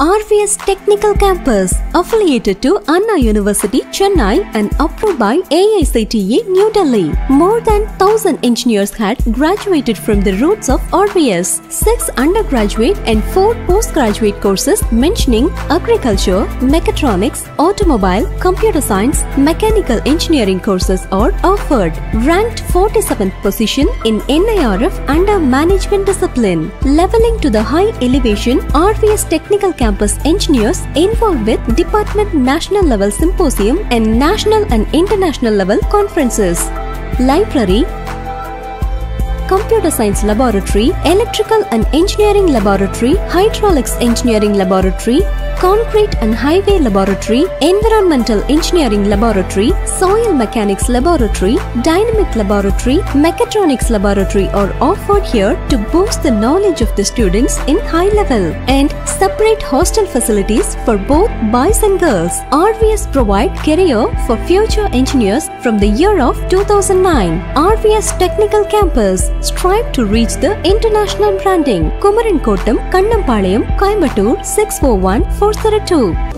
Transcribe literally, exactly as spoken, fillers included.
R V S Technical Campus, affiliated to Anna University, Chennai and approved by A I C T E, New Delhi. More than one thousand engineers had graduated from the roots of R V S. Six undergraduate and four postgraduate courses mentioning agriculture, mechatronics, automobile, computer science, mechanical engineering courses are offered. Ranked forty-seventh position in N I R F under management discipline. Leveling to the high elevation, R V S Technical Campus engineers involved with department national level symposium and national and international level conferences. Library, Computer Science Laboratory, Electrical and Engineering Laboratory, Hydraulics Engineering Laboratory, Concrete and Highway Laboratory, Environmental Engineering Laboratory, Soil Mechanics Laboratory, Dynamic Laboratory, Mechatronics Laboratory are offered here to boost the knowledge of the students in high level, and separate hostel facilities for both boys and girls. R V S provide career for future engineers from the year of two thousand nine. R V S Technical Campus strive to reach the international branding. Kumaran Kottam, Kannampalayam, Coimbatore six four one four zero two.